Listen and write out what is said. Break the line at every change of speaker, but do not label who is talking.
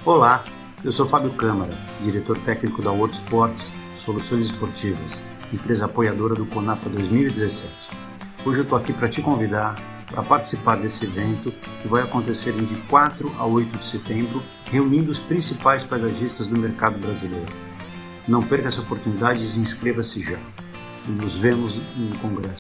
Olá, eu sou Fábio Câmara, diretor técnico da World Sports Soluções Esportivas, empresa apoiadora do CONAPA 2017. Hoje eu estou aqui para te convidar para participar desse evento que vai acontecer de 4 a 8 de setembro, reunindo os principais paisagistas do mercado brasileiro. Não perca essa oportunidade e inscreva-se já. Nos vemos no congresso.